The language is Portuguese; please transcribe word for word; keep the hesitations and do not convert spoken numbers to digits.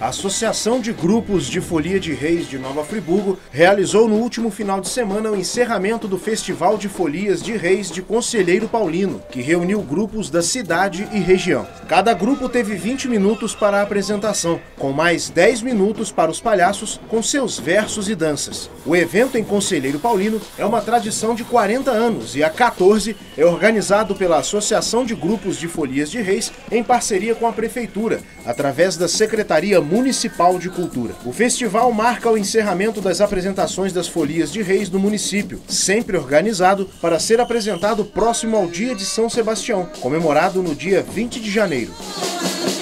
A Associação de Grupos de Folia de Reis de Nova Friburgo realizou no último final de semana o encerramento do Festival de Folias de Reis de Conselheiro Paulino, que reuniu grupos da cidade e região. Cada grupo teve vinte minutos para a apresentação, com mais dez minutos para os palhaços com seus versos e danças. O evento em Conselheiro Paulino é uma tradição de quarenta anos e há quatorze é organizado pela Associação de Grupos de Folias de Reis em parceria com a Prefeitura, através da Secretaria Municipal de Cultura. O festival marca o encerramento das apresentações das Folias de Reis no município, sempre organizado para ser apresentado próximo ao Dia de São Sebastião, comemorado no dia vinte de janeiro.